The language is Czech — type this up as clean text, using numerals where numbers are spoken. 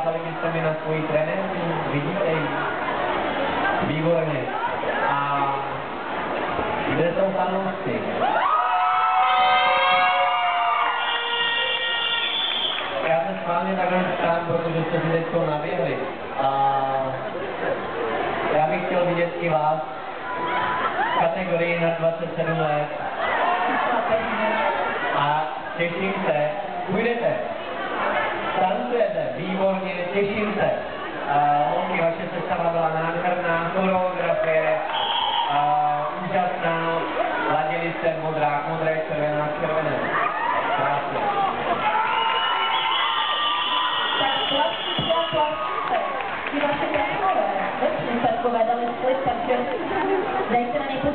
ukázali byste mi na svoji trenérku, vidíte ji? Výborně. A kde jsou fanoušci? Já se schválně takhle ptám, protože jste si teďko naběhli. Já bych chtěl vidět i vás v kategorii na 27 let. A těším se. Půjdete. Tancujete. Výborně. Těším se. Holky, vaše sestava byla nádherná. Choreografie. Úžasná. Ladili jste modrák, modré, červená, červené. Krásně. Ty vaše takové, lepší takové, dali split, takže dejte na ně